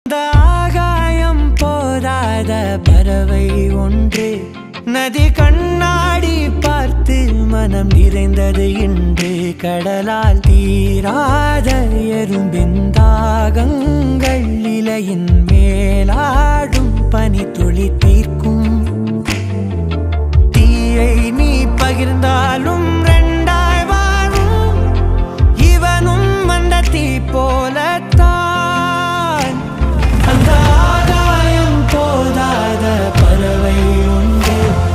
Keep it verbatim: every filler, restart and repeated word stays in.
ஆகாயம் போராத பறவை ஒன்று நதி கண்ணாடி பார்த்து மனம் நிறைந்தது இன்று கடலால் தீராத எறும்பின் தாகங்கள் இலையின் மேலாடும் பனி துளி தீர்க்கும்